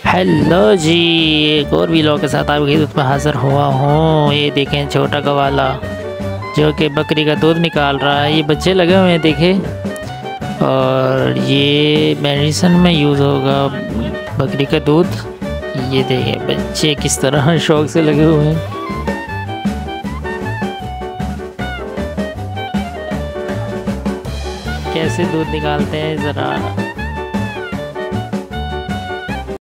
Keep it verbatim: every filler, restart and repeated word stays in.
Hello जी, एक और vlog के साथ आपकी खिदमत में हाज़िर हुआ हूँ। ये देखें छोटा गवाला जो कि बकरी का दूध निकाल रहा है। ये बच्चे लगे हुए हैं देखे, और ये मेडिसिन में यूज़ होगा बकरी का दूध। ये देखें बच्चे किस तरह शौक से लगे हुए हैं। कैसे दूध निकालते हैं ज़रा